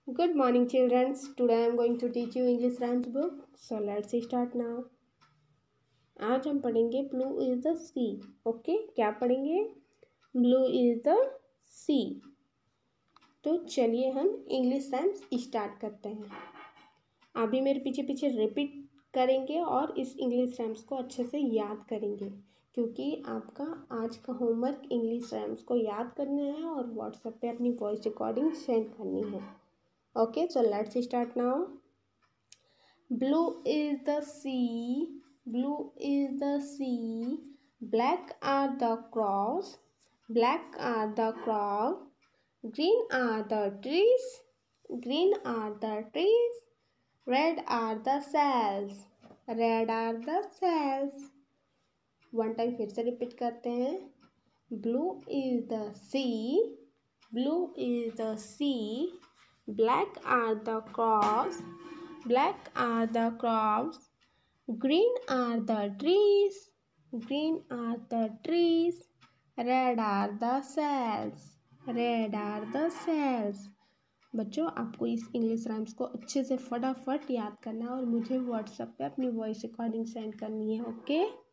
Good morning, children. Today I am going to teach you English rhymes book. So let's start now. आज हम पढ़ेंगे blue is the sea. Okay, क्या पढ़ेंगे? Blue is the sea. तो चलिए हम English rhymes start करते हैं. अभी मेरे पीछे पीछे रिपीट करेंगे और इस इंग्लिश राइम्स को अच्छे से याद करेंगे, क्योंकि आपका आज का होमवर्क इंग्लिश राइम्स को याद करना है और व्हाट्सएप पे अपनी वॉइस रिकॉर्डिंग सेंड करनी है. Okay, so let's start now. Blue is the sea, blue is the sea, black are the clouds, black are the clouds, green are the trees, green are the trees, red are the sails, red are the sails. One time फिर से repeat करते हैं. Blue is the sea, blue is the sea, black are the clouds, black are the clouds, green are the trees, green are the trees, red are the sails, red are the sails. बच्चों, आपको इस English rhymes को अच्छे से फटाफट याद करना है और मुझे व्हाट्सएप पे अपनी वॉइस रिकॉर्डिंग सेंड करनी है. ओके.